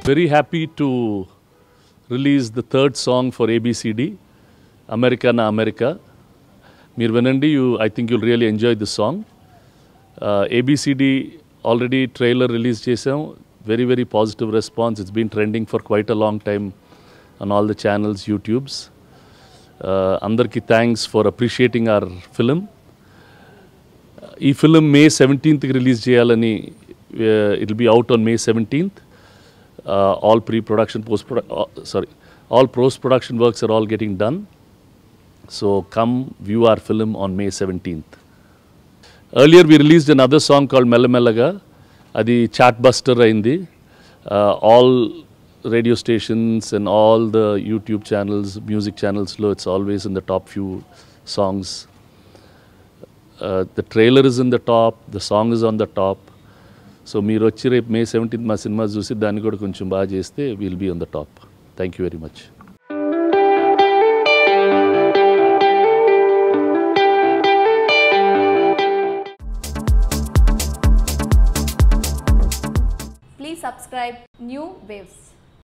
Very happy to release the third song for ABCD, America Na America. Meer Venandi, I think you'll really enjoy this song. ABCD already trailer release chesam. Very, very positive response. It's been trending for quite a long time on all the channels, YouTubes. Andarki thanks for appreciating our film. This film May 17th release cheyalani. It'll be out on May 17th. All pre-production, all post-production works are all getting done. So come view our film on May 17th. Earlier we released another song called Mella Mellaga. Adi chartbuster aindi. All radio stations and all the YouTube channels, music channels, it's always in the top few songs. The trailer is in the top, the song is on the top. So meer vachi repu May 17th ma cinema chusi danni kuda koncham baga chesthe we'll be on the top. Thank you very much. Please subscribe New Waves.